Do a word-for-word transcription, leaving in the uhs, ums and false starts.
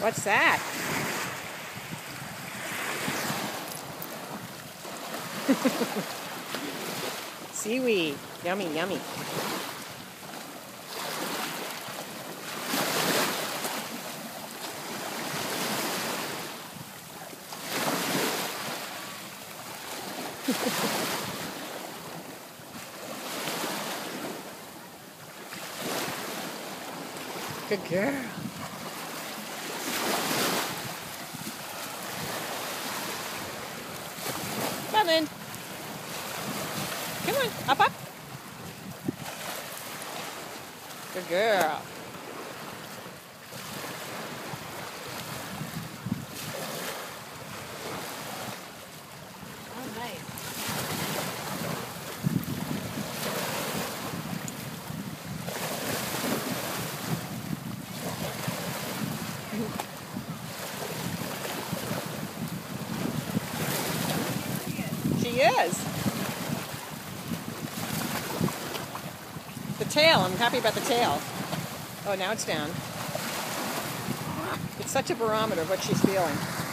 What's that? Seaweed. Yummy, yummy. Good girl. Come on, Lynn. Come on, up, up. Good girl. Oh, nice. She is. The tail, I'm happy about the tail. Oh, now it's down. It's such a barometer of what she's feeling.